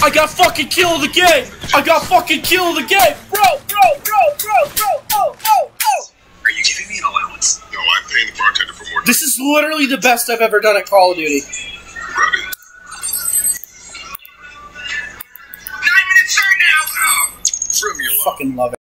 I got fucking killed again! I got fucking killed again! Bro! Are you giving me an allowance? No, I'm paying the bartender for more. This is literally the best I've ever done at Call of Duty. Ready. 9 minutes start now! Trim your Fucking love it.